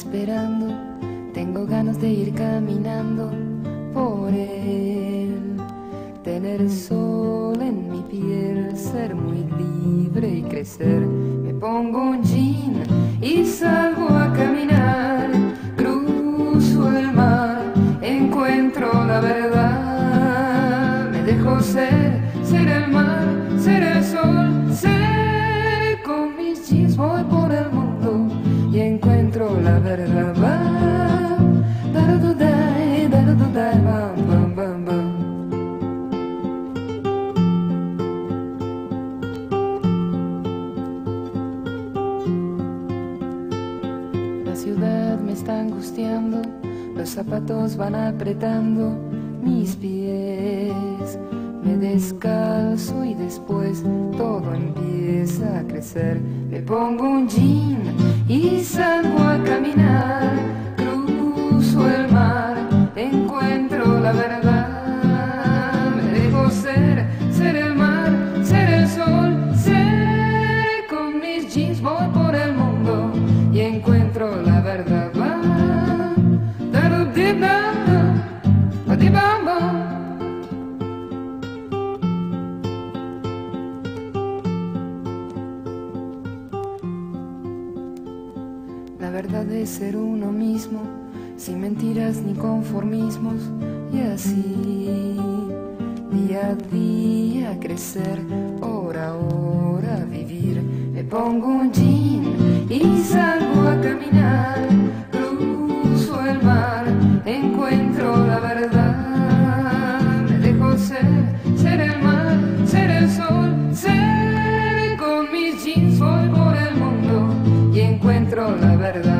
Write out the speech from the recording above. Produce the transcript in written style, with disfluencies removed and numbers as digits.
esperando, tengo ganas de ir caminando por él, tener el sol en mi piel, ser muy libre y crecer. Me pongo un jean y salgo a caminar, cruzo el mar, encuentro la verdad, me dejo ser, ser el mar, ser el sol, ser con mis jeans voy por el mundo y encuentro la verdad. Bam, bam, bam. La ciudad me está angustiando, los zapatos van apretando mis pies. Me descalzo y después todo empieza a crecer. Me pongo un jean y salgo a caminar, cruzo el mar, encuentro la verdad. Me dejo ser, ser el mar, ser el sol, ser con mis jeans voy por el mundo y encuentro la verdad. La verdad es ser uno mismo, sin mentiras ni conformismos, y así, día a día crecer, hora a hora vivir. Me pongo un jean y salgo a caminar, cruzo el mar, encuentro la verdad. Me dejo ser, ser el mar, ser el sol, ser con mis jeans voy por el mundo y encuentro la verdad.